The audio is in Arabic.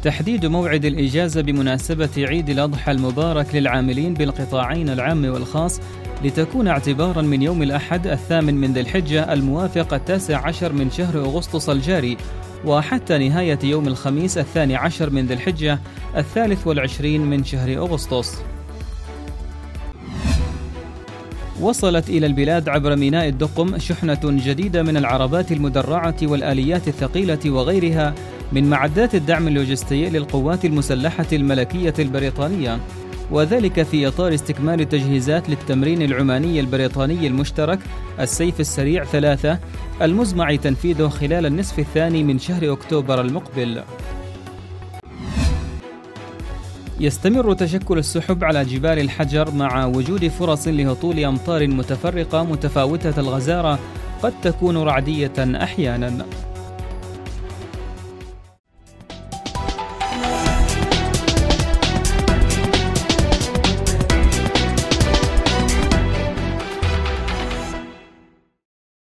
تحديد موعد الإجازة بمناسبة عيد الأضحى المبارك للعاملين بالقطاعين العام والخاص لتكون اعتبارا من يوم الأحد 8 ذي الحجة الموافق 19 من شهر أغسطس الجاري، وحتى نهاية يوم الخميس 12 من ذي الحجة 23 من شهر أغسطس. وصلت إلى البلاد عبر ميناء الدقم شحنة جديدة من العربات المدرعة والآليات الثقيلة وغيرها من معدات الدعم اللوجستي للقوات المسلحة الملكية البريطانية، وذلك في إطار استكمال التجهيزات للتمرين العماني البريطاني المشترك السيف السريع 3 المزمع تنفيذه خلال النصف الثاني من شهر أكتوبر المقبل. يستمر تشكل السحب على جبال الحجر مع وجود فرص لهطول أمطار متفرقة متفاوتة الغزارة قد تكون رعدية أحيانا.